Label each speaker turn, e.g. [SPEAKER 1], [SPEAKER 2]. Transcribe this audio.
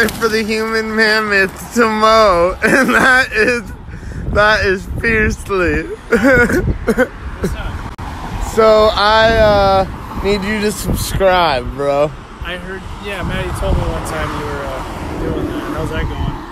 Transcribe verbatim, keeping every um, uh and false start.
[SPEAKER 1] time for the human mammoth to mow, and that is that is fiercely. So I uh, need you to subscribe, bro.
[SPEAKER 2] I heard, yeah, Maddie told me one time you were uh, doing that. How's that going?